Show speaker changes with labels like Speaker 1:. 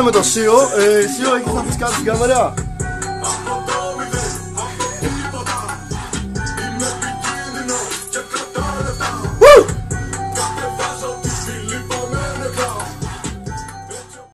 Speaker 1: με το Σίο. Σίο, έχεις να πεις κάτι στην κάμερα?